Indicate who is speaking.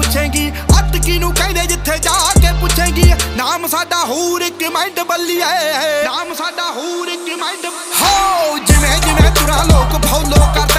Speaker 1: पुछेंगी अटकी नू कहंदे जिथे जाके पुछेंगी नाम साडा हूर कमांड बल्लिए नाम साडा हूर कमांड हो जिवें जिवें तुरा लोग फॉलो कर